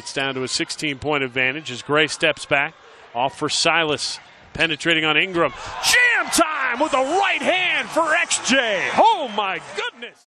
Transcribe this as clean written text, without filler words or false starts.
It's down to a 16-point advantage as Gray steps back. Off for Silas. Penetrating on Ingram. Jam time with a right hand for XJ. Oh, my goodness.